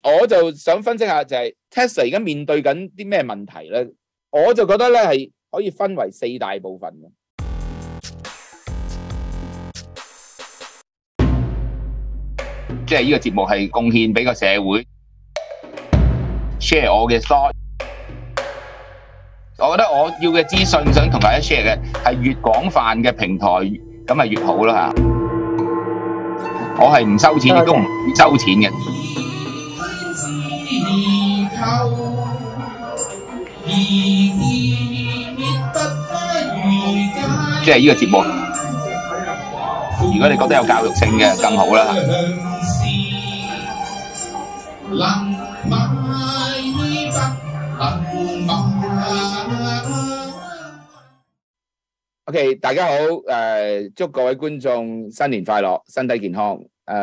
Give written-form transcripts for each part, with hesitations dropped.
我就想分析下就係 Tesla 而家面對緊啲咩問題咧？我就覺得咧係可以分為4大部分嘅。 即係呢個節目係貢獻俾個社會 ，share 我嘅 thought。我覺得我要嘅資訊想同大家 share 嘅係越廣泛嘅平台，咁係越好啦嚇。我係唔收錢，亦都唔會收錢嘅。即係呢個節目，如果你覺得有教育性嘅，更好啦。 OK， 大家好，祝各位觀眾新年快樂，身體健康。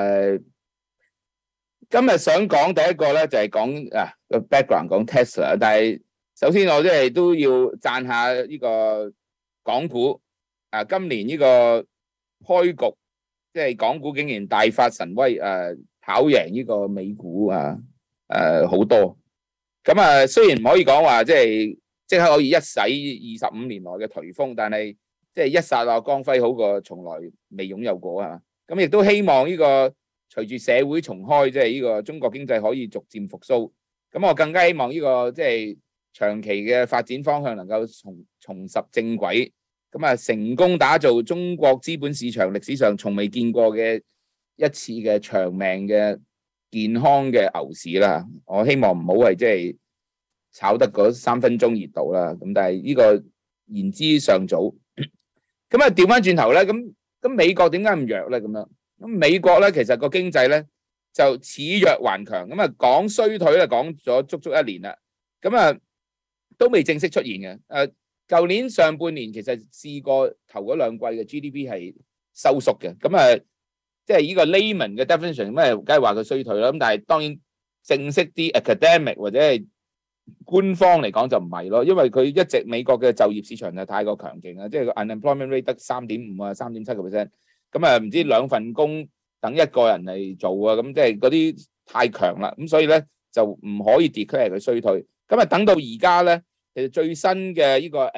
今日想講第一個咧，就係講個 background 講 Tesla， 但係首先我都要讚下呢個港股。今年呢個開局，即係港股竟然大發神威，跑贏呢個美股好多。咁雖然唔可以講話即刻可以一洗25年來嘅頹風，但係即係一剎那光輝好過從來未擁有過啊！咁亦都希望呢個隨住社會重開，即係呢個中國經濟可以逐漸復甦。咁我更加希望呢個即係長期嘅發展方向能夠重拾正軌。咁成功打造中國資本市場歷史上從未見過嘅一次嘅長命嘅健康嘅牛市啦。我希望唔好係即係炒得嗰3分鐘熱度啦。咁但係呢個言之尚早。咁調翻轉頭咧，咁美國點解咁弱咧？咁美國咧其實個經濟咧就似弱還強。講衰退咧講咗足足1年啦。都未正式出現嘅。舊年上半年其實試過頭嗰2季嘅 GDP 係收縮嘅。即係呢個 layman 嘅 definition， 梗係話佢衰退啦。咁但係當然正式啲 academic 或者係官方嚟講就唔係咯，因為佢一直美國嘅就業市場係太過強勁啦，即係個 unemployment rate 得3.5%、3.7%，咁唔知2份工等1個人嚟做啊，咁即係嗰啲太強啦，咁所以咧就唔可以 declare 佢衰退。等到而家咧，其實最新嘅呢個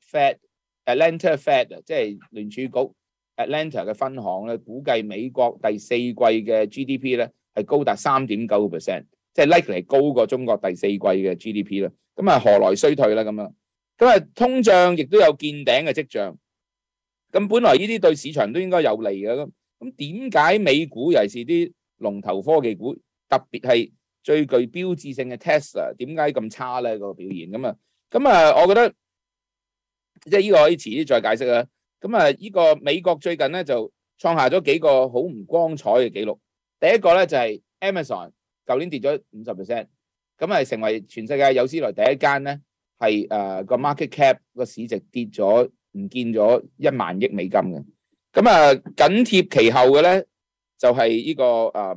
Atlanta Fed 即係聯儲局 Atlanta 嘅分行咧，估計美國第4季嘅 GDP 咧係高達3.9%。即係 likely 係高過中國第4季嘅 GDP 啦，何來衰退啦？通脹亦都有見頂嘅跡象。本來呢啲對市場都應該有利嘅。咁點解美股尤其是啲龍頭科技股，特別係最具標誌性嘅 Tesla 點解咁差咧？個表現我覺得即係呢個可以遲啲再解釋啦。呢個美國最近咧就創下咗幾個好唔光彩嘅紀錄。第一個咧就係 Amazon。舊年跌咗50%，成為全世界有史來第一間咧係個 market cap 個市值跌咗唔見咗1萬億美金嘅。緊貼其後嘅咧就係呢個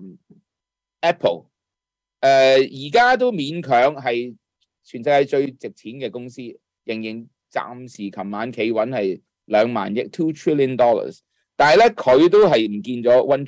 Apple，而家都勉強係全世界最值錢嘅公司，仍然暫時琴晚企穩係2萬億2 trillion dollars， 但係咧佢都係唔見咗1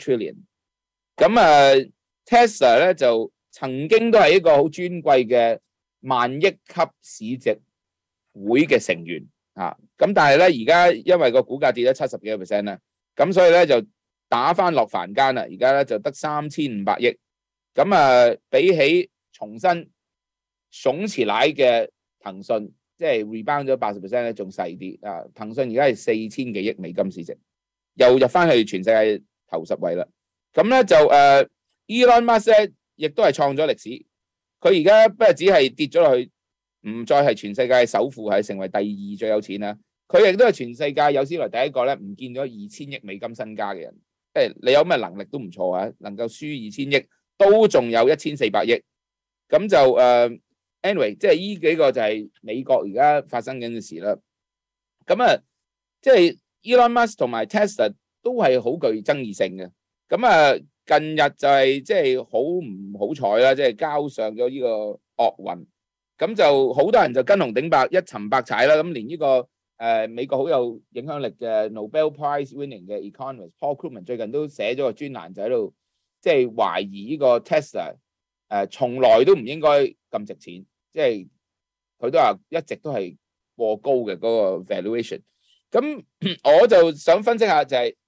trillion。Tesla 咧就曾經都係一個好尊貴嘅萬億級市值會嘅成員但係咧而家因為個股價跌咗70幾個%啦，咁所以咧就打翻落凡間啦，而家咧就得3500億，比起重新聳持奶嘅騰訊，即係 rebound 咗80% 咧，仲細啲騰訊而家係4000幾億美金市值，又入翻去全世界頭10位啦。Elon Musk 咧，亦都係創咗歷史。佢而家不過只係跌咗落去，唔再係全世界首富，係成為第2最有錢啦。佢亦都係全世界有史來第一個咧，唔見咗2000億美金身家嘅人。你有咩能力都唔錯啊，能夠輸2000億，都仲有1400億。anyway， 即係呢幾個就係美國而家發生緊嘅事啦。即係 Elon Musk 同埋 Tesla 都係好具爭議性嘅。近日就係即係好唔好彩啦，即係交上咗呢個惡運，咁就好多人就跟紅頂白，一沉百踩啦。連呢個美國好有影響力嘅 Nobel Prize winning 嘅 economist Paul Krugman 最近都寫咗個專欄，就喺度即係懷疑呢個 Tesla 從來都唔應該咁值錢，即係佢都話一直都係過高嘅嗰個 valuation。咁我就想分析下就係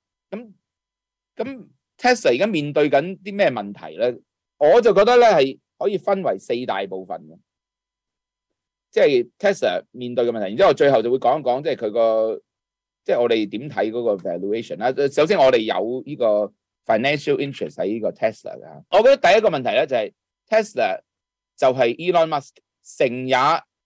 咁 Tesla 而家面對緊啲咩問題咧？我就覺得咧係可以分為4大部分嘅，即係 Tesla 面對嘅問題。然之後最後就會講一講，即係佢個即係我哋點睇嗰個 valuation 啦。首先我哋有呢個 financial interest 喺呢個 Tesla 嘅。我覺得第一個問題咧就係 Tesla 就係 Elon Musk， 成也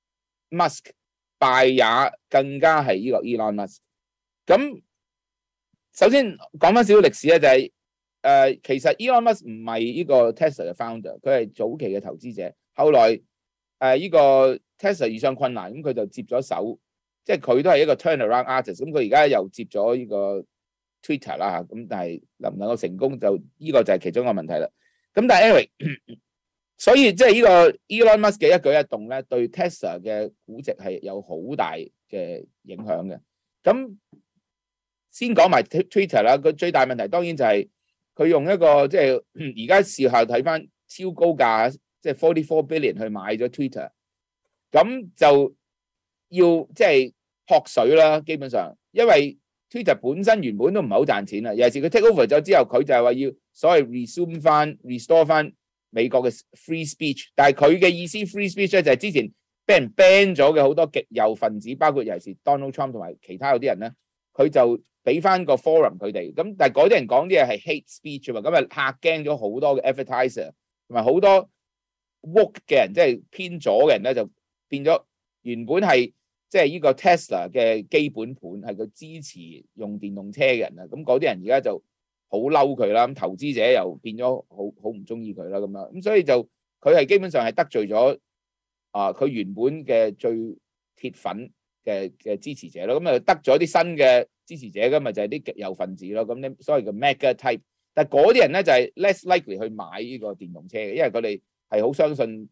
Musk， 敗也更加係呢個 Elon Musk。咁首先講翻少少歷史咧，就係其實 Elon Musk 唔係呢個 Tesla 嘅 founder， 佢係早期嘅投資者。後來呢個 Tesla 遇上困難，咁佢就接咗手，即係佢都係一個 turnaround artist。咁佢而家又接咗呢個 Twitter 啦，咁但係能唔能夠成功就呢個就係其中一個問題啦。咁但係 anyway， 所以即係呢個 Elon Musk 嘅一舉一動咧，對 Tesla 嘅估值係有好大嘅影響嘅。咁先講埋 Twitter 啦，個最大問題當然就係佢用一個即係而家事後睇翻超高價，即係44 billion 去買咗 Twitter， 咁就要即係撲水啦，基本上，因為 Twitter 本身原本都唔係好賺錢啦，尤其是佢 take over 咗之後，佢就係話要所謂 restore 翻美國嘅 free speech， 但係佢嘅意思 free speech 咧就係之前俾人 ban 咗嘅好多極右分子，包括尤其是 Donald Trump 同埋其他嗰啲人咧，佢就俾翻個 forum 佢哋，咁但係嗰啲人講啲嘢係 hate speech 啊嘛，咁啊嚇驚咗好多嘅 advertiser 同埋好多 woke 嘅人，即係偏左嘅人咧，就變咗原本係即係呢個 Tesla 嘅基本盤係佢支持用電動車嘅人啊，咁嗰啲人而家就好嬲佢啦，咁投資者又變咗好唔中意佢啦咁樣，咁所以就佢係基本上係得罪咗佢原本嘅最鐵粉嘅支持者咯，咁啊得咗啲新嘅支持者，咁咪就係啲極右分子咯，咁咧所謂嘅 mega type， 但係嗰啲人咧就係 less likely 去買呢個電動車嘅，因為佢哋係好相信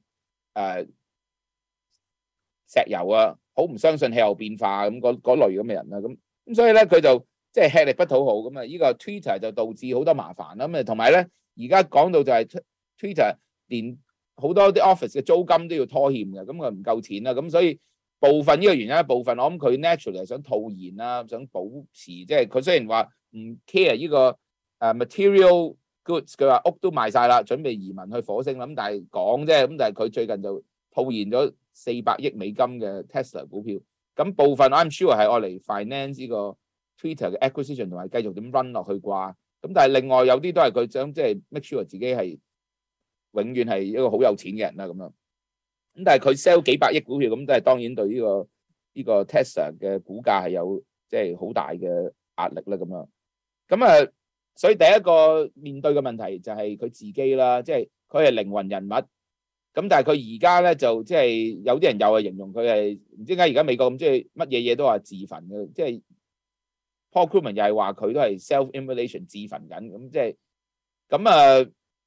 石油啊，好唔相信氣候變化咁嗰類咁嘅人啦，咁所以咧佢就即係吃力不討好，咁啊呢個 Twitter 就導致好多麻煩啦，咁啊同埋咧而家講到就係 Twitter 連好多啲 office 嘅租金都要拖欠嘅，咁佢唔夠錢啦，咁所以部分呢個原因，部分我諗佢 naturally 係想套現啦，想保持即係佢雖然話唔 care 呢個material goods， 佢話屋都賣晒啦，準備移民去火星啦，咁但係講啫，咁但係佢最近就套現咗400億美金嘅 Tesla 股票，咁部分 I'm sure 係愛嚟 finance 呢個 Twitter 嘅 acquisition 同埋繼續點 run 落去啩，咁但係另外有啲都係佢想即係 make sure 自己係永遠係一個好有錢嘅人啦咁樣。咁但係佢 sell 幾百億股票，咁都係當然對呢個 Tesla 嘅股價係有即係好大嘅壓力啦咁樣。咁所以第一個面對嘅問題就係佢自己啦，即係佢係靈魂人物。咁但係佢而家咧就即係有啲人又係形容佢係唔知點解而家美國咁即係乜嘢嘢都話自焚嘅，即係 Paul Krugman 又係話佢都係 self-immolation 自焚緊，咁即係咁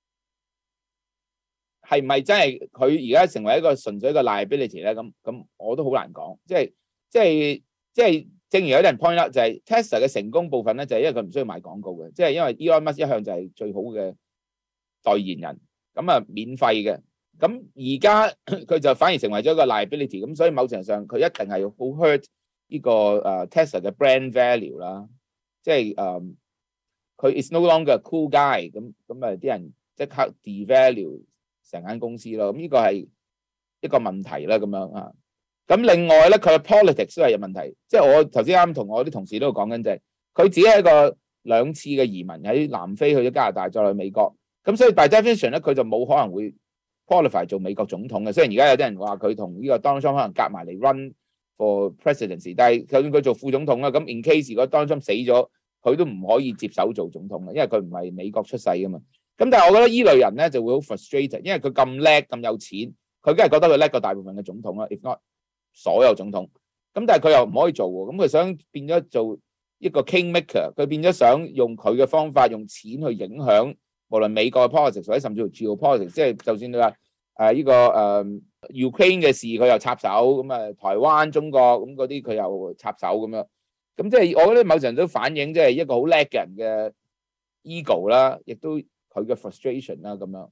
係唔係真係佢而家成為一個純粹一個 liability 咧？咁我都好難講。即係正如有啲人 point out 就係 Tesla 嘅成功部分咧，就係因為佢唔需要賣廣告嘅，即係因為 Elon Musk 一向就係最好嘅代言人，咁免費嘅。咁而家佢就反而成為咗一個 liability， 咁所以某程度上佢一定係好 hurt 呢個Tesla 嘅 brand value 啦。即係佢 is no longer a cool guy，咁啲人即刻 devalue 成間公司咯，咁呢個係一個問題啦，咁樣啊。咁另外咧，佢嘅 politics 都係有問題，即係我頭先啱同我啲同事都講緊，就係佢自己係一個2次嘅移民，喺南非去咗加拿大，再去美國，咁所以 by definition 咧，佢就冇可能會 qualify 做美國總統嘅。雖然而家有啲人話佢同呢個 Donald Trump 可能夾埋嚟 run for presidency， 但係就算佢做副總統啦，咁 in case 如果 Donald Trump 死咗，佢都唔可以接手做總統嘅，因為佢唔係美國出世噶嘛。咁但係我覺得依類人咧就會好 frustrated， 因為佢咁叻咁有錢，佢梗係覺得佢叻過大部分嘅總統啦 ，if not 所有總統。咁但係佢又唔可以做喎，咁佢想變咗做一個 kingmaker， 佢變咗想用佢嘅方法，用錢去影響無論美國嘅 politics 或者甚至乎 geopolitics， 即係就算你話呢個Ukraine 嘅事佢又插手，咁台灣、中國咁嗰啲佢又插手咁樣。咁即係我覺得某程度都反映即係一個好叻嘅人嘅 ego 啦，亦都佢嘅 frustration 啦咁樣。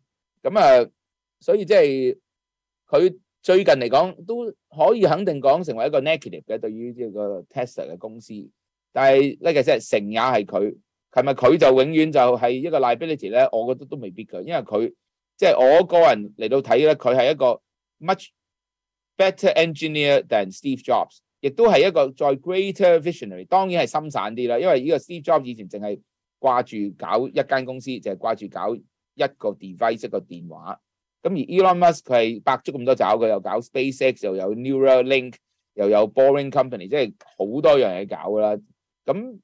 咁所以即係佢最近嚟講都可以肯定講成為一個 negative 嘅對於呢個 Tesla 嘅公司。但係呢個即係成也係佢，係咪佢就永遠就係一個 liability 咧？我覺得都未必㗎，因為佢即係我個人嚟到睇咧，佢係一個 much better engineer than Steve Jobs， 亦都係一個再 greater visionary。當然係心散啲啦，因為呢個 Steve Jobs 以前淨係掛住搞一間公司，就係掛住搞一個 device 一個電話。咁而 Elon Musk 佢係百足咁多爪，佢又搞 SpaceX， 又有 Neuralink， 又有 Boring Company， 即係好多樣嘢搞㗎啦。咁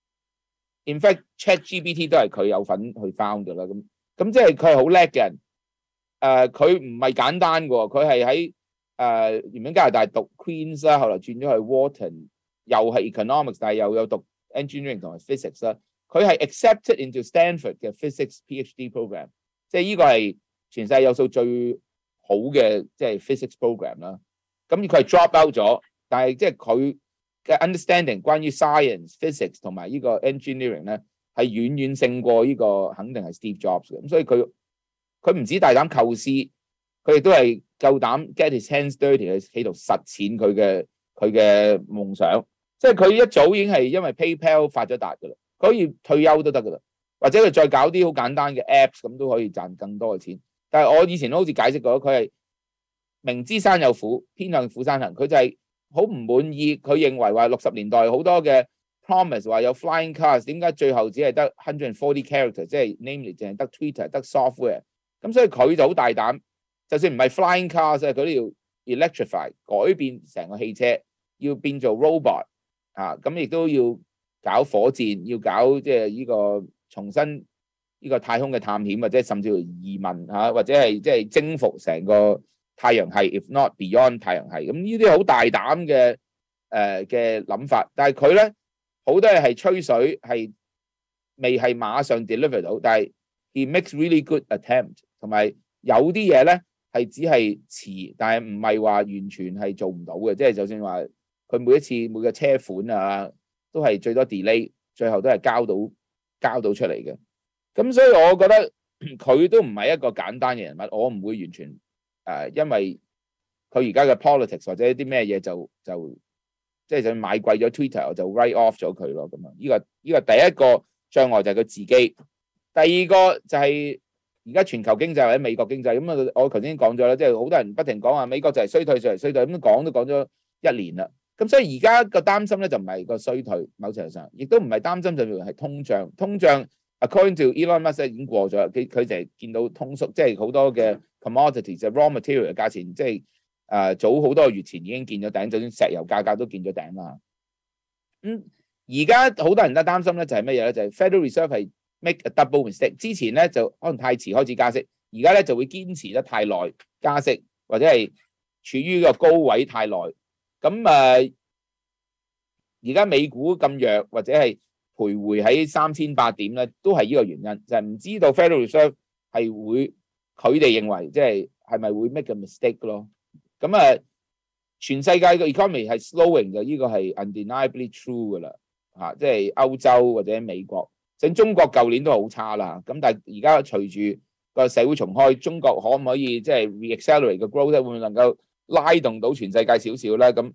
in fact ChatGPT 都係佢有份去 found 㗎啦。咁即係佢係好叻嘅人。佢唔係簡單㗎喎，佢係喺原本加拿大讀 Queen's 啦，後來轉咗去 Wharton， 又係 economics， 但係又有讀 engineering 同埋 physics 啦。佢係 accepted into Stanford 嘅 physics PhD program， 即係呢個係全世界有數最好嘅即係 physics program 啦。咁佢係 drop out 咗，但係即係佢嘅 understanding 關於 science、physics 同埋呢個 engineering 咧，係遠遠勝過呢個肯定係 Steve Jobs 嘅。咁所以佢唔止大膽構思，佢亦都係夠膽 get his hands dirty 喺度實踐佢嘅夢想。即係佢一早已經係因為 PayPal 發咗達㗎啦，佢可以退休都得㗎啦，或者佢再搞啲好簡單嘅 apps 咁都可以賺更多嘅錢。但係我以前都好似解釋過，佢係明知山有虎，偏向虎山行。佢就係好唔滿意，佢認為話60年代好多嘅 promise 話有 flying cars， 點解最後只係得140 character， 即係 namely 淨係得 Twitter 得 software。咁所以佢就好大膽，就算唔係 flying cars， 佢都要 electrify 改變成個汽車，要變做 robot 咁亦都要搞火箭，要搞即係呢個重新呢個太空嘅探險，或者甚至乎移民或者係即係征服成個太陽系 ，if not beyond 太陽系。咁呢啲好大膽嘅諗法，但係佢咧好多嘢係吹水，係未係馬上 deliver 到，但係 he makes really good attempt。同埋有啲嘢咧係只係遲，但係唔係話完全係做唔到嘅，即係就算話佢每一次每個車款都係最多 delay， 最後都係交到出嚟嘅。咁所以我覺得佢都唔係一個簡單嘅人物，我唔會完全因為佢而家嘅 politics 或者啲咩嘢就即係就買貴咗 Twitter 我就 write off 咗佢咯。咁呢個第一個障礙就係佢自己，第二個就係而家全球經濟或者美國經濟。咁我頭先講咗啦，即係好多人不停講話美國就係衰退，咁講都講咗1年啦。咁所以而家個擔心咧就唔係個衰退，某程度上亦都唔係擔心就係通脹。通脹 according to Elon Musk 已經過咗，佢就係見到通縮，即係好多嘅 commodities 就 raw material 嘅價錢，即係早好多個月前已經見咗頂，就算石油價格都見咗頂啦。而家好多人都擔心咧就係乜嘢咧？就係 Federal Reserve 係 make a double mistake。之前咧就可能太遲開始加息，而家咧就會堅持得太耐加息，或者係處於個高位太耐。咁而家美股咁弱，或者係徘徊喺3800點咧，都係呢個原因，就係唔知道 Federal Reserve 係會佢哋認為即係咪會 make a mistake 咯？咁全世界嘅 economy 係 slowing 嘅，呢個係 undeniably true 噶啦即係歐洲或者美國，整中國舊年都好差啦。咁但係而家隨住個社會重開，中國可唔可以即係 re-accelerate 個 growth 咧？會唔會能夠拉動到全世界少少咧？咁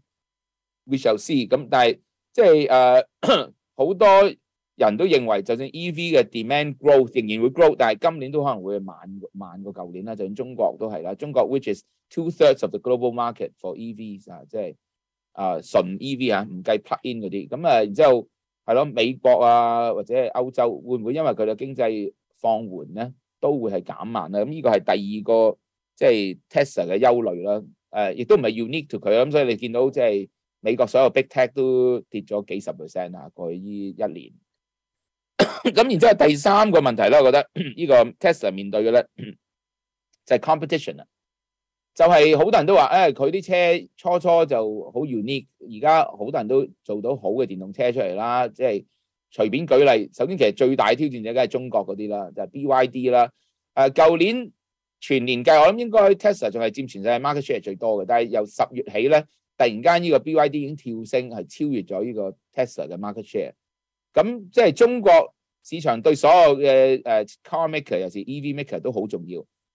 we shall see。咁但係即係好多人都認為，就算 EV 嘅 demand growth 仍然會 grow， 但係今年都可能會慢過舊年啦。就算中國都係啦，中國 which is 2/3 of the global market for EVs 即係純 EV唔計 plug-in 嗰啲。咁然之後係咯，美國或者係歐洲會唔會因為佢嘅經濟放緩咧，都會係減慢啦？咁呢個係第二個即係 Tesla 嘅憂慮啦。亦都唔係 unique to 佢啦。咁所以你見到即係美國所有 big tech 都跌咗幾10%過去呢1年。咁然之後第三個問題咧，我覺得呢個 Tesla 面對嘅咧就係 competition 啦。就係好多人都話佢啲車初就好 unique， 而家好多人都做到好嘅電動車出嚟啦。即係隨便舉例，首先其實最大挑戰者梗係中國嗰啲啦，就係 BYD 啦。舊年全年計，我諗應該 Tesla 仲係佔全世界 market share 最多嘅，但係由10月起咧，突然間呢個 BYD 已經跳升，係超越咗呢個 Tesla 嘅 market share。咁即係中國市場對所有嘅car maker，尤其是 EV maker 都好重要，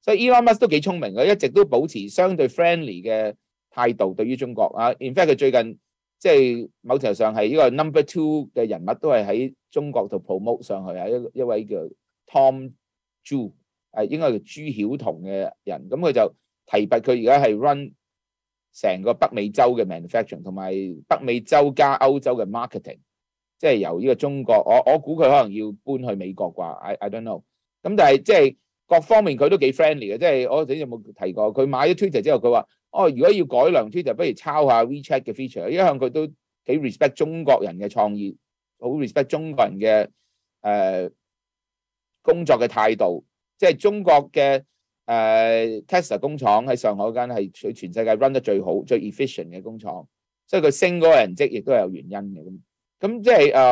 所以 Elon Musk 都幾聰明嘅，一直都保持相對 friendly 嘅態度對於中國啊。In fact 佢最近即係某程度上係呢個 number 2嘅人物，都係喺中國度 promote 上去啊。一位叫 Tom Zhu， 應該係朱曉彤嘅人，咁佢就提拔佢而家係 run 成個北美洲嘅 manufacturing 同埋北美洲加歐洲嘅 marketing， 即係由呢個中國，我估佢可能要搬去美國啩 I don't know。咁但係即係各方面佢都幾 friendly 嘅，即係我頭先有冇提過？佢買咗 Twitter 之後，佢話如果要改良 Twitter， 不如抄下 WeChat 嘅 feature， 一向佢都幾 respect 中國人嘅創意，好 respect 中國人嘅工作嘅態度，即係中國嘅Tesla 工廠喺上海嗰間係全世界 run 得最好、最 efficient 嘅工廠，所以佢升嗰個人職亦都係有原因嘅。咁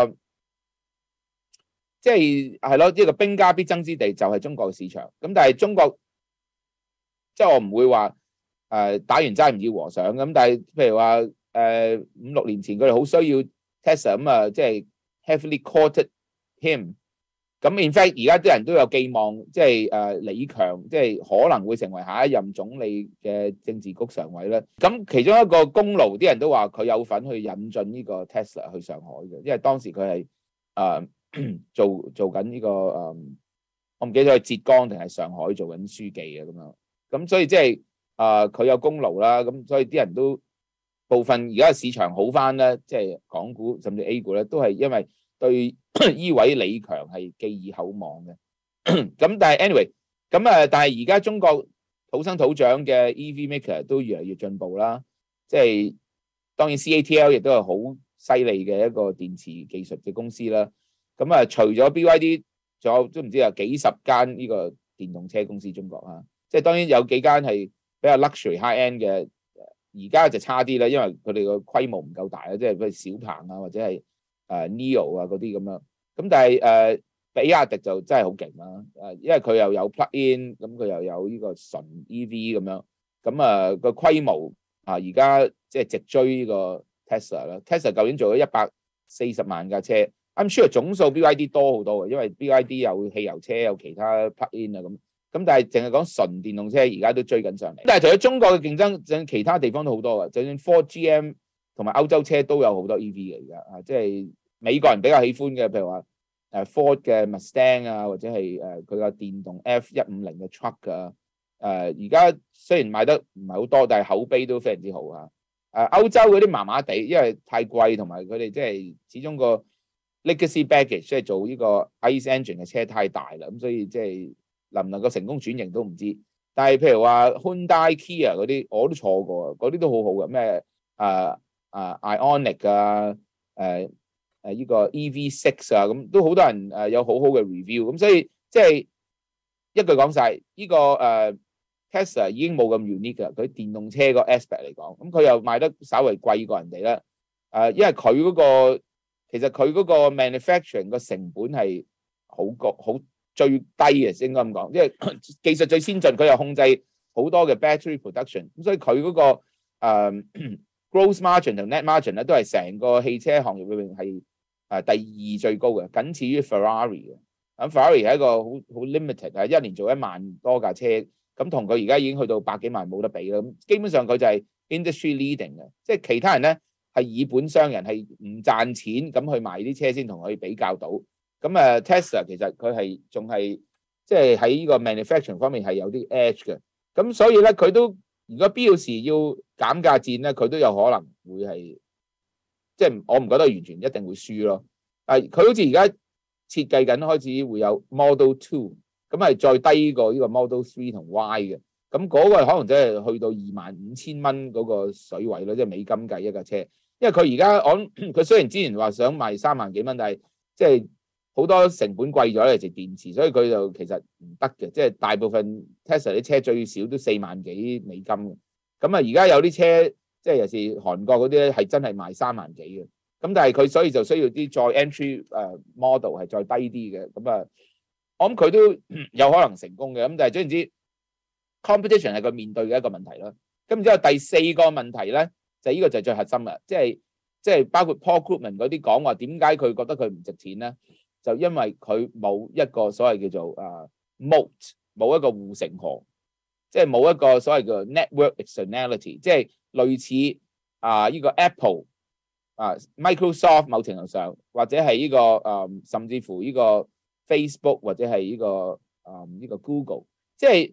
即係係咯，呢個兵家必爭之地就係中國嘅市場。咁但係中國即係我唔會話打完齋唔要和尚咁，但係譬如話5-6年前佢哋好需要 Tesla 咁啊，即係 heavily courted him。咁 in fact 而家啲人都有寄望，即係李強即係可能會成為下一任總理嘅政治局常委咧。咁其中一個功勞，啲人都話佢有份去引進呢個 Tesla 去上海嘅，因為當時佢係做緊呢個我唔記得係浙江定係上海做緊書記嘅咁樣。咁所以即係佢有功勞啦。咁所以啲人都部分而家市場好翻咧，即係港股甚至 A 股咧，都係因為對依位李強係寄以厚望嘅。咁但係 anyway， 咁但係而家中國土生土長嘅 EV maker 都越嚟越進步啦。即係當然 CATL 亦都係好犀利嘅一個電池技術嘅公司啦。咁除咗 BYD， 仲有都唔知有幾十間呢個電動車公司中國啊。即係當然有幾間係比較 luxury high end 嘅，而家就差啲啦，因為佢哋個規模唔夠大啦，即係譬如小鵬啊或者係Neo 啊嗰啲咁樣。咁但係比亞迪就真係好勁啦。因為佢又有 plug in， 咁佢又有呢個純 EV 咁樣。咁個規模而家即係直追呢個 Tesla 啦。Tesla 舊年做咗140萬架車。I'm sure 總數 BYD 多好多嘅，因為 BYD 有汽油車，有其他 plug-in 啊咁。咁但係淨係講純電動車，而家都追緊上嚟。但係除咗中國嘅競爭，其他地方都好多嘅。就算 Ford、GM 同埋歐洲車都有好多 EV 嘅而家。即係美國人比較喜歡嘅，譬如話Ford 嘅 Mustang 啊，或者係佢個電動 F150嘅 truck 啊。而家雖然賣得唔係好多，但係口碑都非常之好啊。歐洲嗰啲麻麻地，因為太貴，同埋佢哋即係始終個legacy baggage 即係做呢個 ICE engine 嘅車太大啦，咁所以即係能唔能夠成功轉型都唔知。但係譬如話 Hyundai、Kia 嗰啲我都坐過，嗰啲都好好嘅，咩Ioniq 啊，呢個 EV6 啊，咁都好多人有好好嘅 review。咁所以即係一句講晒，呢個Tesla 已經冇咁 unique 㗎，佢電動車個 aspect 嚟講，咁佢又賣得稍微貴過人哋啦。因為佢嗰個其實佢嗰個 manufacturing 個成本係好最低嘅，應該咁講，因為技術最先進，佢又控制好多嘅 battery production，咁所以佢嗰個gross margin 同 net margin 咧都係成個汽車行業裏面係第2最高嘅，僅次於 Ferrari 嘅。咁 Ferrari 係一個好 limited， 係一年做1萬多架車，咁同佢而家已經去到百幾萬冇得比啦。咁基本上佢就係 industry leading 嘅，即係其他人咧係以本商人，係唔賺錢咁去賣啲車先同佢比較到。咁Tesla 其實佢係仲係即係喺呢個 manufacturing 方面係有啲 edge 嘅。咁所以咧佢都如果必要時要減價戰咧，佢都有可能會係即係我唔覺得完全一定會輸咯。佢好似而家設計緊開始會有 Model 2，咁係再低過呢個 Model 3同 Y 嘅。咁嗰個可能真係去到25,000蚊嗰個水位咯，即係美金計一架車。因為佢而家佢雖然之前話想賣3萬幾蚊，但係即係好多成本貴咗嚟，就電池，所以佢就其實唔得嘅。即係大部分 Tesla 啲車最少都4萬幾美金嘅。咁而家有啲車即係尤其是韓國嗰啲咧，係真係賣3萬幾嘅。咁但係佢所以就需要啲再 entry model 係再低啲嘅。咁我諗佢都有可能成功嘅。咁但係總言之 competition 係佢面對嘅一個問題啦。咁之後第4個問題咧，就呢個就係最核心啦。即係包括 Paul Krugman 嗰啲講話，點解佢覺得佢唔值錢咧？就因為佢冇一個所謂叫做moat，冇一個護城河。 即係冇一個所謂嘅 network externality，即係類似呢個 Apple Microsoft 某程度上，或者係呢個甚至乎呢個 Facebook 或者係呢個 Google， 即係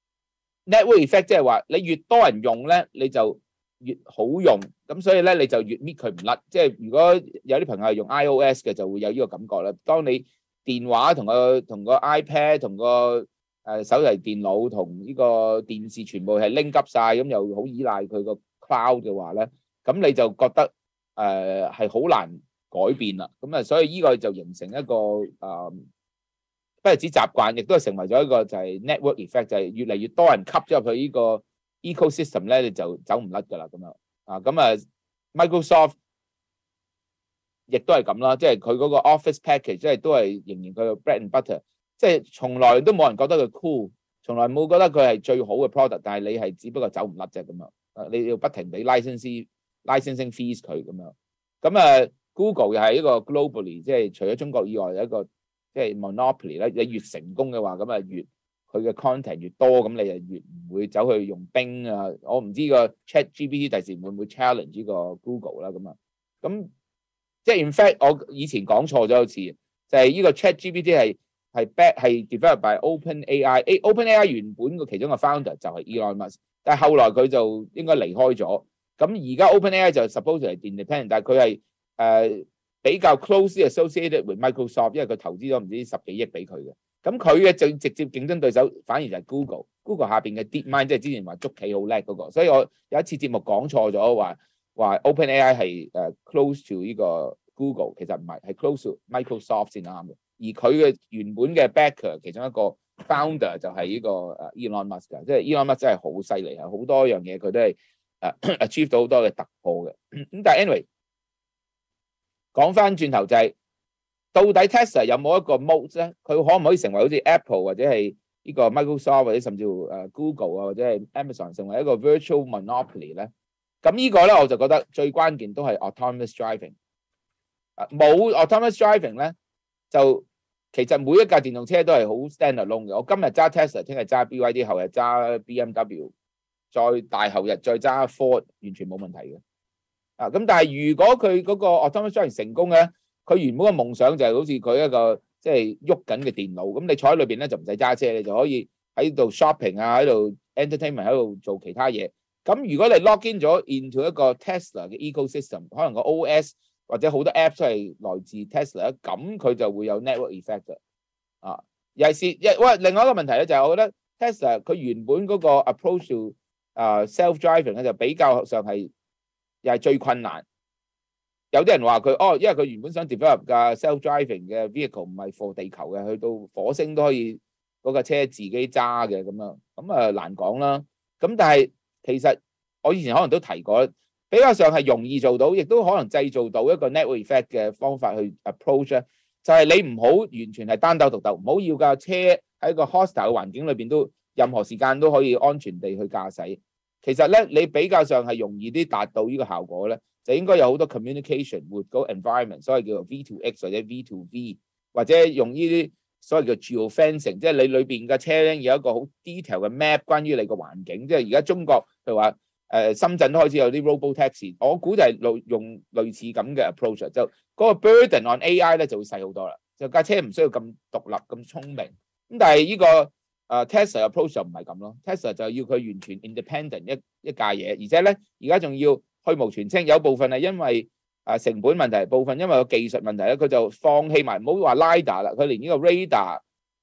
network effect， 即係話你越多人用咧，你就越好用，咁所以咧你就越搣佢唔甩。即係如果有啲朋友係用 iOS 嘅，就會有呢個感覺啦。當你電話同個 iPad 同個手提電腦同呢個電視全部係拎急晒，咁又好依賴佢個 cloud 嘅話咧，咁你就覺得係好難改變啦。咁啊，所以呢個就形成一個不單止習慣，亦都係成為咗一個就係 network effect， 就係越嚟越多人吸咗入去呢個 ecosystem 咧，你就走唔甩㗎啦。咁樣咁Microsoft 亦都係咁啦，即係佢嗰個 Office package， 即係都係仍然佢個 bread and butter， 即係從來都冇人覺得佢 cool， 從來冇覺得佢係最好嘅 product， 但係你係只不過走唔甩啫咁樣。你要不停俾 licensing fees 佢咁樣。咁Google 又係一個 globally， 即係除咗中國以外有一個即係 monopoly 咧。你越成功嘅話，咁越佢嘅 content 越多，咁你就越唔會走去用Bing啊。我唔知個 ChatGPT 第時會唔會 challenge 呢個 Google 啦咁啊。咁即係 in fact， 我以前講錯咗一次，就係呢個 ChatGPT 係 developed by OpenAI。OpenAI 原本個其中個 founder 就係 Elon Musk， 但係後來佢就應該離開咗。咁而家 OpenAI 就 suppose 係 independent， 但係佢係比較 closely associated with Microsoft， 因為佢投資咗唔知10幾億俾佢嘅。咁佢嘅最直接競爭對手反而就係 Google。Google 下邊嘅 DeepMind， 即係之前話捉棋好叻嗰個。所以我有一次節目講錯咗，話 OpenAI 係close to 呢個 Google， 其實唔係，係 close to Microsoft 先啱嘅。而佢嘅原本嘅 backer 其中一個 founder 就係呢個Elon Musk 嘅，即係 Elon Musk 真係好犀利啊！好多樣嘢佢都係achieve 到好多嘅突破嘅。咁但係 anyway， 講翻轉頭就係到底 Tesla 有冇一個 moat 咧？佢可唔可以成為好似 Apple 或者係呢個 Microsoft 或者甚至乎Google 啊或者係 Amazon 成為一個 virtual monopoly 咧？咁呢個咧我就覺得最關鍵都係 autonomous driving。冇 autonomous driving 咧，就其實每一架電動車都係好 standalone 嘅。我今日揸 Tesla， 聽日揸 BYD， 後日揸 BMW， 再大後日再揸 Ford， 完全冇問題嘅。咁但係如果佢嗰個 autonomous driving 成功咧，佢原本嘅夢想就係好似佢一個即係喐緊嘅電腦，咁你坐喺裏邊咧就唔使揸車，你就可以喺度 shopping 啊，喺度 entertainment， 喺度做其他嘢。咁如果你 log in 咗 into 一個 Tesla 嘅 ecosystem， 可能個 OS 或者好多 apps 都係來自 Tesla， 咁佢就會有 network effect 嘅。尤其是另外一個問題咧，就係我覺得 Tesla 佢原本嗰個 approach to self driving 咧，就比較上係又係最困難。有啲人話佢因為佢原本想 develop 架 self driving 嘅 vehicle 唔係 for 地球嘅，去到火星都可以嗰架車自己揸嘅咁樣，咁難講啦。咁但係其實我以前可能都提過，比較上係容易做到，亦都可能製造到一個 network effect 嘅方法去 approach 咧，就係你唔好完全係單鬥獨鬥，唔好要架車喺個 hostile 嘅環境裏邊都任何時間都可以安全地去駕駛。其實咧，你比較上係容易啲達到呢個效果咧，就應該有好多 communication with 嗰個 environment， 所謂叫做 V2X 或者 V2V， 或者用呢啲所謂叫 geofencing， 即係你裏邊嘅車咧有一個好 detail 嘅 map 關於你個環境。即係而家中國譬如話深圳都開始有啲 robo taxi， 我估就係用類似咁嘅 approach， 就嗰個 burden on AI 咧就會細好多啦。就架車唔需要咁獨立咁聰明。咁但係呢個Tesla approach 就唔係咁咯。Tesla 就要佢完全 independent 一架嘢，而且咧而家仲要去蕪存菁，有部分係因為成本問題，部分因為個技術問題咧，佢就放棄埋，唔好話 LiDAR 啦，佢連呢個 radar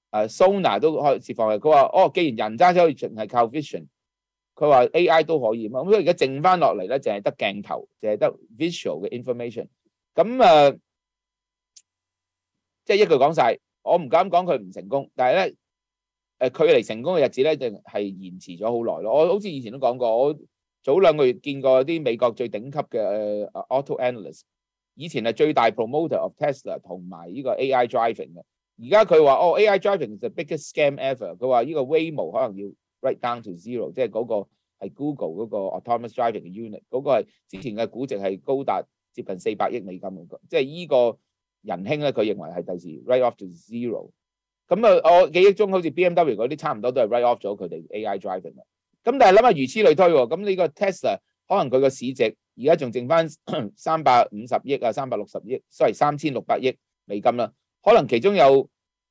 sonar 都開始放棄。佢話既然人揸車可以淨係靠 vision， 佢話 AI 都可以咁，所以而家剩翻落嚟咧，淨係得鏡頭，淨係得 visual 嘅 information。咁即係一句講晒，我唔敢講佢唔成功，但係咧距離成功嘅日子咧，就係延遲咗好耐咯。我好似以前都講過，我早2個月見過啲美國最頂級嘅auto analyst， 以前係最大 promoter of Tesla 同埋呢個 AI driving 嘅。而家佢話AI driving is the biggest scam ever。佢話呢個 Waymo 可能要 write down to zero， 即係嗰個係 Google 嗰個 autonomous driving 嘅 unit， 嗰個係之前嘅估值係高達接近400億美金嘅，即係呢個仁兄咧，佢認為係第時 write off to zero。 咁啊，我記憶中好似 BMW 嗰啲差唔多都係 write off 咗佢哋 AI driving 啦。咁但係諗下如此類推喎，咁呢個 Tesla 可能佢個市值而家仲剩翻350億啊、360億，3600億美金啦。可能其中有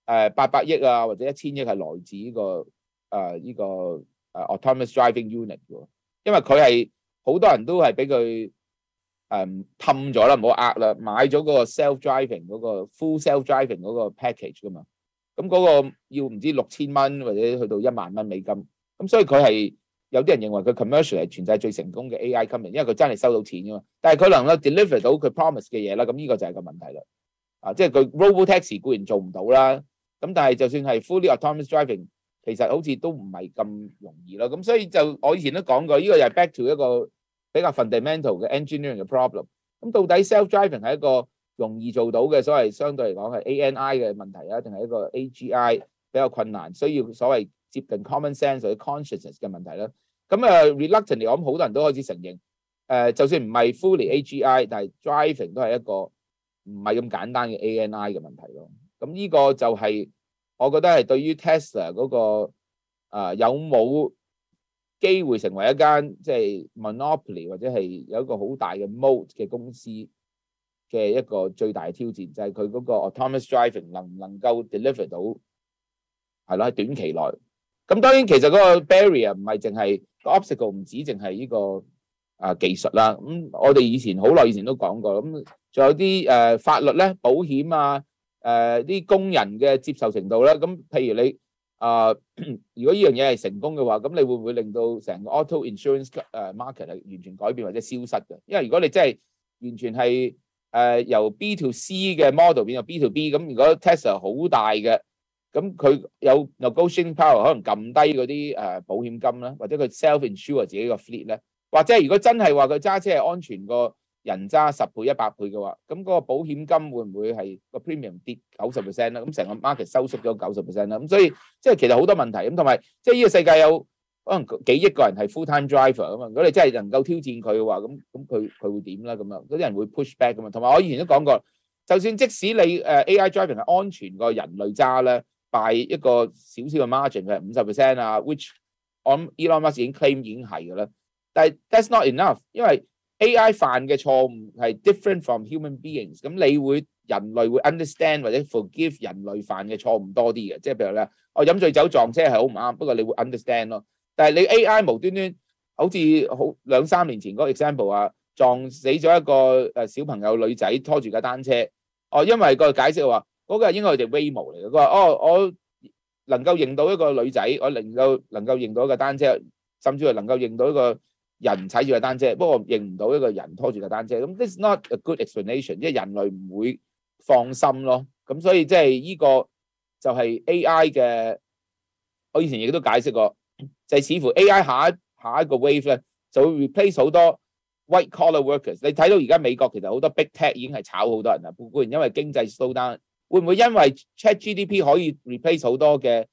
800億啊或者1000億係來自呢個autonomous driving unit 喎，因為佢係好多人都係俾佢氹咗啦，唔好呃啦，買咗嗰個 self driving 嗰個 full self driving 嗰個 package 噶嘛。咁嗰個要唔知6000蚊或者去到1萬蚊美金，咁所以佢係有啲人認為佢 commercial 係全世界最成功嘅 AI company， 因為佢真係收到錢噶嘛。但係佢能夠 deliver 到佢 promise 嘅嘢啦，咁呢個就係個問題啦。即係佢 robotaxi 固然做唔到啦，咁但係就算係 fully autonomous driving， 其實好似都唔係咁容易咯。咁所以就我以前都講過，呢個又係 back to 一個比較 fundamental 嘅 engineering 嘅 problem。咁到底 self driving 係一個容易做到嘅所謂相對嚟講係 ANI 嘅問題啊，定係一個 AGI 比較困難，需要所謂接近 common sense 或者 consciousness 嘅問題咧？咁reluctantly，我諗好多人都開始承認，就算唔係 fully AGI， 但係 driving 都係一個唔係咁簡單嘅 ANI 嘅問題咯。咁呢個就係我覺得係對於 Tesla 嗰個有冇機會成為一間即係 monopoly 或者係有一個好大嘅 moat 嘅公司嘅一個最大嘅挑戰，就係佢嗰個 autonomous driving 能唔能夠 deliver 到係咯喺短期內。咁當然其實嗰個 barrier 唔係淨係個 obstacle，唔止淨係呢個技術啦。咁我哋以前好耐以前都講過，咁仲有啲法律咧、保險啊、啲工人嘅接受程度咧。咁譬如你如果呢樣嘢係成功嘅話，咁你會唔會令到成個 auto insurance market 係完全改變或者消失嘅？因為如果你真係完全係由 B to C 嘅 model 變到 B to B， 咁如果 Tesla 好大嘅，咁佢有 negotiating power， 可能撳低嗰啲保險金啦，或者佢 self insure 自己個 fleet 咧，或者如果真係話佢揸車係安全過人揸10倍、100倍嘅話，咁嗰個保險金會唔會係個 premium 跌90% 咧？咁成個 market 收縮咗90% 啦。咁所以即係其實好多問題咁，同埋即係呢個世界有可能幾億個人係 full time driver 啊嘛。如果你真係能夠挑戰佢嘅話，咁佢會點啦？咁樣嗰啲人會 push back 噶嘛。同埋我以前都講過，就算即使你AI driving 係安全過人類揸咧，by 一個少少嘅 margin 嘅50% 啊 ，which 我諗 Elon Musk 已經 claim 已經係嘅啦。但係 that's not enough， 因為 AI 犯嘅錯誤係 different from human beings， 咁你會人類會 understand 或者 forgive 人類犯嘅錯誤多啲嘅，即係譬如咧，我飲醉酒撞車係好唔啱，不過你會 understand 咯。但係你 AI 無端端好似2-3年前嗰個 example 啊，撞死咗一個小朋友女仔拖住架單車，因為個解釋話嗰個應該係隻 Waymo 嚟嘅，佢話我能夠認到一個女仔，我能夠認到一個單車，甚至係能夠認到一個人踩住架單車，不過認唔到一個人拖住架單車。咁 this is not a good explanation， 即係人類唔會放心咯。咁所以即係呢個就係 AI 嘅，我以前亦都解釋過，就係似乎 AI 下一個 wave 咧，就會 replace 好多 white collar workers。你睇到而家美國其實好多 big tech 已經係炒好多人啦，固然因為經濟 slow down， 會唔會因為 ChatGPT 可以 replace 好多嘅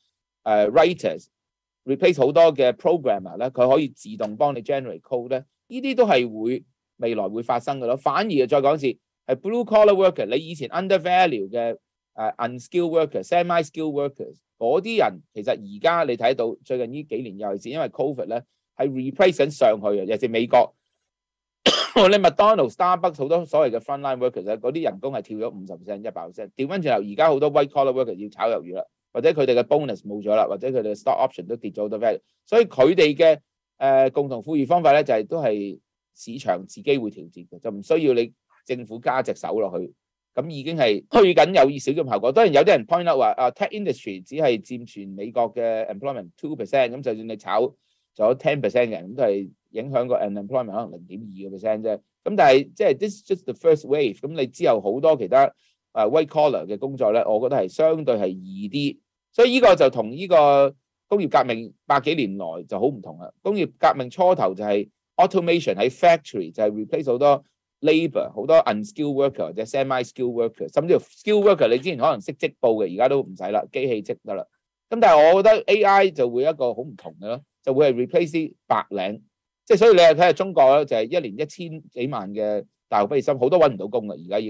writers？replace 好多嘅 programmer 咧，佢可以自動幫你 generate code 咧，呢啲都係未來會發生嘅咯。反而再講一次，係 blue collar worker， 你以前 undervalue 嘅unskilled workers、semi-skilled workers 嗰啲人，其實而家你睇到最近呢幾年尤其是因為 COVID 咧，係 replace 緊上去嘅，尤其是美國，你麥當勞、Starbucks 好多所謂嘅 frontline workers 咧，嗰啲人工係跳咗50%、100%。調翻轉頭，而家好多 white collar workers 要炒魷魚啦。或者佢哋嘅 bonus 冇咗啦，或者佢哋嘅 stock option 都跌咗好多 value， 所以佢哋嘅共同富裕方法咧就係都係市場自己會調節嘅，就唔需要你政府加隻手落去，咁已經係推緊有少少效果。當然有啲人 point out 話tech industry 只係佔全美國嘅 employment 2%， 咁就算你炒咗10% 嘅人，咁都係影響個 unemployment 可能0.2% 啫。咁但係即係 this is just the first wave， 咁你之後好多其他white collar 嘅工作咧，我覺得係相對係易啲，所以呢個就同呢個工業革命100幾年來就好唔同啦。工業革命初頭就係 automation 喺 factory 就係 replace 好多 labour， 好多 unskilled worker 或者 semi-skilled worker， 甚至乎 skilled worker 你之前可能識織布嘅，而家都唔使啦，機器織得啦。咁但係我覺得 AI 就會一個好唔同嘅咯，就會係 replace 啲白領，即係所以你睇下中國咧，就係1年1000幾萬嘅大學畢業生，好多揾唔到工嘅，而家已經係。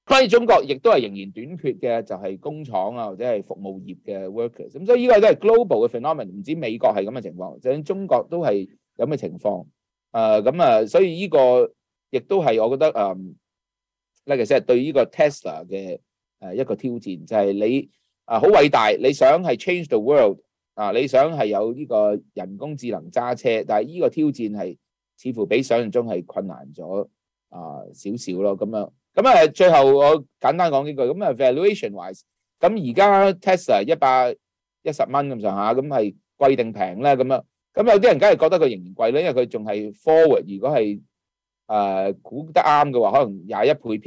當然中國亦都係仍然短缺嘅，就係工廠啊或者係服務業嘅 workers。咁所以呢個都係 global 嘅 phenomenon，唔止美國係咁嘅情況，就算中國都係咁嘅情況。所以呢個亦都係我覺得like I said，對呢個 Tesla 嘅一個挑戰，就係你好偉大，你想係 change the world 你想係有呢個人工智能揸車，但係呢個挑戰係似乎比想象中係困難咗少少咯。咁最後我簡單講幾句，咁valuation wise，咁而家 Tesla 110蚊咁上下，咁係貴定平咧？咁有啲人梗係覺得佢仍然貴咧，因為佢仲係 forward，如果係估得啱嘅話，可能21倍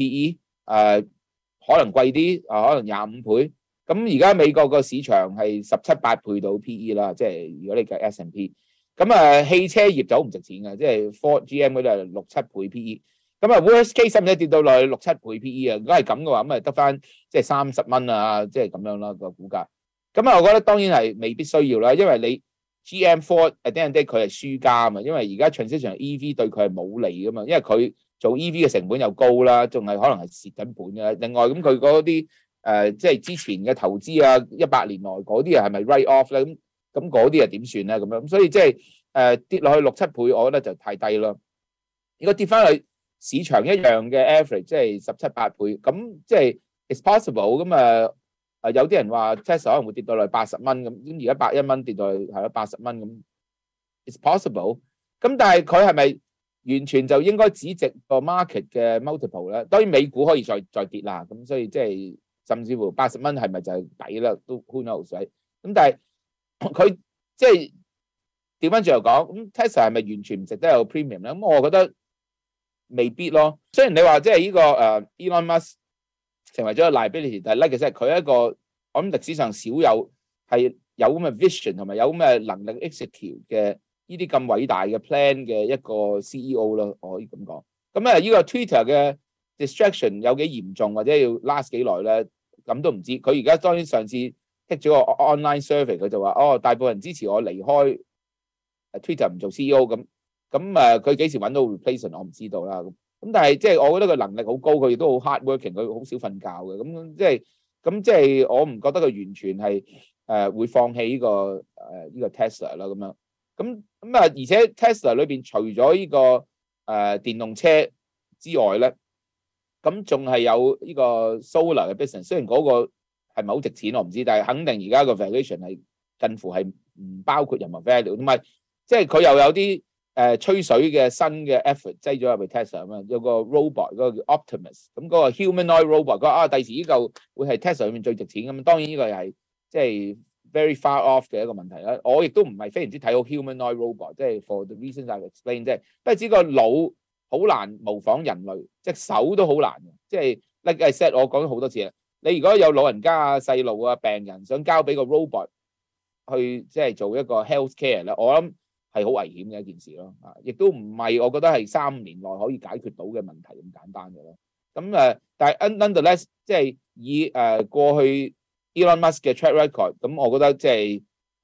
PE，可能貴啲，可能25倍。咁而家美國個市場係17、8倍到 PE 啦，即係如果你計 S&P。咁汽車業就好唔值錢嘅，即係 Ford、GM 嗰啲係6、7倍 PE。咁worst case 使唔使跌到落去6、7倍 PE啊？如果係咁嘅話，咁得翻即係30蚊啊，即係咁樣啦個股價。咁我覺得當然係未必需要啦，因為你 GM Ford at the end of the day 佢係輸家啊嘛，因為而家 transition EV 對佢係冇利噶嘛，因為佢做 EV 嘅成本又高啦，仲係可能係蝕緊本嘅。另外咁佢嗰啲即係之前嘅投資啊，100年內嗰啲係咪 write off 咧？咁嗰啲點算咧？咁樣所以即係跌落去6、7倍，我覺得就太低咯。如果跌翻去市場一樣嘅 average， 即係17、8倍，咁即係 it's possible。咁有啲人話 Tesla 可能會跌到落去80蚊咁，而家101蚊跌到去係咯80蚊咁 ，it's possible。咁但係佢係咪完全就應該只值個 market 嘅 multiple 咧？當然美股可以再跌啦，咁所以即係甚至乎80蚊係咪就係抵啦？都 who knows。咁但係佢即係調翻轉頭講，咁 Tesla 係咪完全唔值得有 premium 咧？咁我覺得未必咯。雖然你話即係呢個Elon Musk 成為咗個 liability， 但係 like I said，佢係一個我諗歷史上少有係有咁嘅 vision 同埋有咁嘅能力 execute 嘅呢啲咁偉大嘅 plan 嘅一個 CEO 咯，我可以咁講。咁呢個 Twitter 嘅 distraction 有幾嚴重或者要 last 幾耐咧？咁都唔知。佢而家當然上次 take 咗個 online survey， 佢就話大部分人支持我離開Twitter 唔做 CEO 咁佢幾時揾到 replacement 我唔知道啦。咁但係即係我覺得佢能力好高，佢亦都好 hard working， 佢好少瞓覺嘅。咁即係我唔覺得佢完全係會放棄呢個 Tesla 啦咁樣。而且 Tesla 裏邊除咗呢個電動車之外咧，咁仲係有呢個 solar 嘅 business。雖然嗰個係咪好值錢我唔知，但係肯定而家個 valuation 係近乎係唔包括任何 value。同埋即係佢又有啲吹水嘅新嘅 effort 擠咗入去 Tesla 啊嘛，有個 robot 嗰個叫 Optimus， 咁嗰個 humanoid robot 嗰個第時呢嚿會係 Tesla 裏面最值錢咁。當然呢個係即係 very far off 嘅一個問題啦。我亦都唔係非常之睇好 humanoid robot， 即係 for the reasons I explain， 即係不過只個腦好難模仿人類，隻手都好難嘅。即係 like I said， 我講咗好多次啦。你如果有老人家啊、細路啊、病人想交俾個 robot 去即係做一個 health care 咧，我諗係好危險嘅一件事咯。亦都唔係我覺得係3年內可以解決到嘅問題咁簡單嘅咯。但係 nonetheless 即係以過去 Elon Musk 嘅 track record， 咁我覺得即係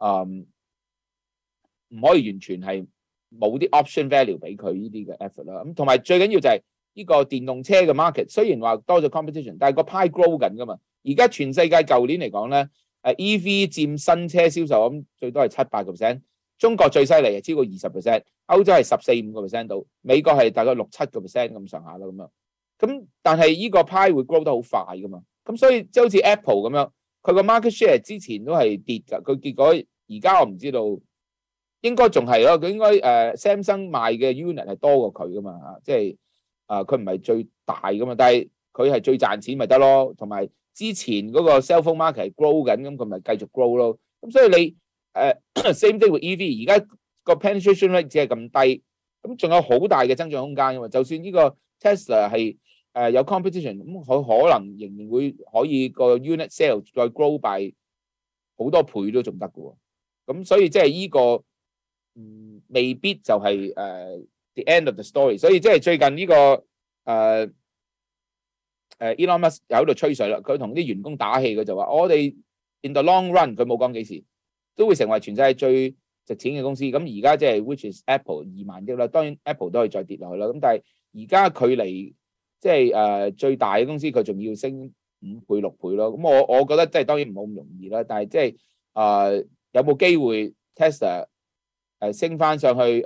唔可以完全係冇啲 option value 俾佢呢啲嘅 effort 啦。咁同埋最緊要就係呢個電動車嘅 market， 雖然話多咗 competition， 但係個 pie grow 緊噶嘛。而家全世界舊年嚟講咧，EV 佔新車銷售咁最多係7-8%，中國最犀利係超過20%，歐洲係14-15%到，美國係大概6-7% 咁上下啦咁樣。咁但係呢個 pie 會 grow 得好快噶嘛。咁所以即係好似 Apple 咁樣，佢個 market share 之前都係跌㗎，佢結果而家我唔知道，應該仲係咯。佢應該Samsung 賣嘅 unit 係多過佢噶嘛，即係佢唔係最大噶嘛，但係佢係最賺錢咪得咯。同埋之前嗰個 cell phone market 係 grow 緊，咁佢咪繼續 grow 咯。咁所以你same thing with EV， 而家個 penetration rate 只係咁低，咁仲有好大嘅增長空間噶嘛。就算呢個 Tesla 係有 competition， 咁佢可能仍然會可以個 unit sale 再 grow by 好多倍都仲得嘅喎。咁所以即係呢個未必就係the end of the story。所以即係最近呢個Elon Musk 喺度吹水啦，佢同啲員工打氣，佢就話我哋 in the long run， 佢冇講幾時都會成為全世界最值錢嘅公司。咁而家即係 which is Apple 2萬億啦，當然 Apple 都可以再跌落去啦。咁但係而家距離即即係最大嘅公司佢仲要升5倍6倍咯。咁我覺得即係當然唔好咁容易啦，但係即係有冇機會 Tesla 升翻上去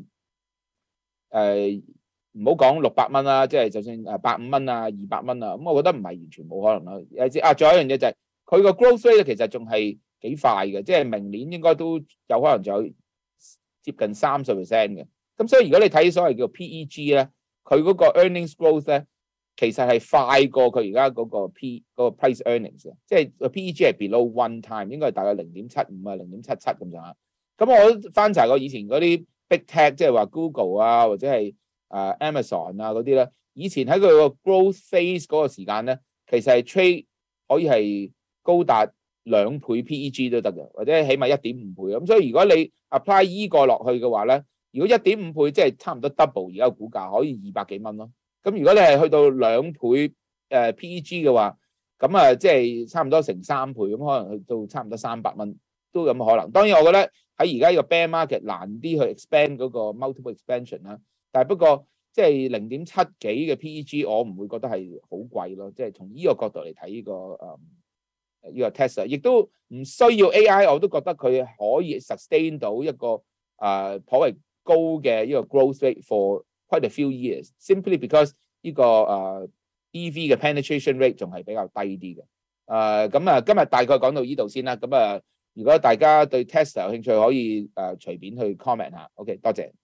唔好講600蚊啦，即係就算150蚊啊200蚊啊，咁我覺得唔係完全冇可能啦。仲有一樣嘢就係佢個 growth rate 其實仲係幾快嘅，即係明年應該都有可能仲有接近30% 嘅。咁所以如果你睇所謂叫 PEG 咧，佢嗰個 earnings growth 咧，其實係快過佢而家嗰個 嗰個 price earnings 嘅，即係個 PEG 係 below 1 time， 應該係大概0.75啊0.77咁上下。咁我翻查過以前嗰啲 big tech， 即係話 Google 啊或者係Amazon 啊嗰啲咧，以前喺佢個 growth phase 嗰個時間咧，其實係 trade 可以係高達2倍 PEG 都得嘅，或者起碼1.5倍。咁所以如果你 apply 依個落去嘅話咧，如果1.5倍即係差唔多 double 而家個股價，可以200幾蚊咯。咁如果你係去到2倍PEG 嘅話，咁即係差唔多成3倍，咁可能去到差唔多300蚊都有可能。當然我覺得喺而家呢個 bear market 難啲去 expand 嗰個 multiple expansion 啦。但係不過即係0.7幾嘅 PEG， 我唔會覺得係好貴咯。即係從呢個角度嚟睇呢個 Tesla， 亦都唔需要 AI， 我都覺得佢可以 sustain 到一個頗為高嘅呢個 growth rate for quite a few years，simply because 呢個EV 嘅 penetration rate 仲係比較低啲嘅。咁今日大概講到呢度先啦。咁如果大家對 Tesla 有興趣，可以隨便去 comment 下。OK， 多謝。